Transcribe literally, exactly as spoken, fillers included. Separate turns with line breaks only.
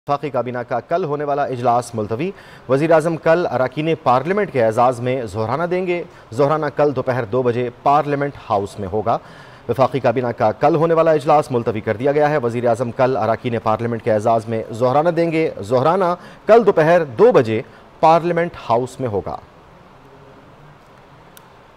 वफाकी काबीना का कल होने वाला इजलास मुलतवी। वज़ीर आज़म कल अरकान पार्लियामेंट के एजाज़ में जोहराना देंगे। जोहराना कल दोपहर दो बजे पार्लियामेंट हाउस में होगा। वफाकी काबीना का कल होने वाला इजलास मुलतवी कर दिया गया है। वज़ीर आज़म कल अरकान पार्लियामेंट के एजाज़ में जोहराना देंगे। जोहराना कल दोपहर दो बजे पार्लियामेंट हाउस में होगा।